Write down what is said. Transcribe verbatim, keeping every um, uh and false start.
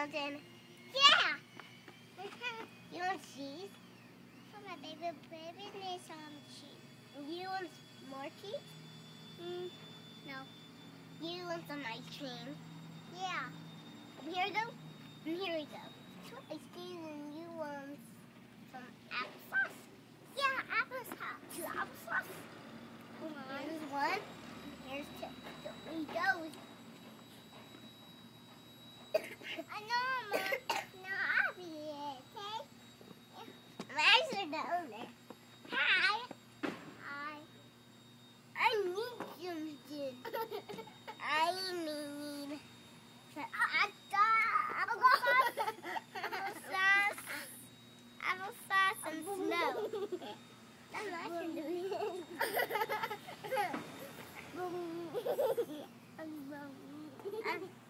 Tadan. Yeah! You want cheese? For my baby baby needs some cheese. You want more cheese? Mm, no. You want some ice cream? Yeah. Here we go. And here we go. Two ice cream and you want some applesauce? Yeah, applesauce. Two applesauce? Here's one. Here's two. So we go. I know, Mom. No, I'll be it, okay? My eyes are down there. Hi. Hi. I need something. I need applesauce, applesauce, applesauce, and snow. That's what I can do. I'm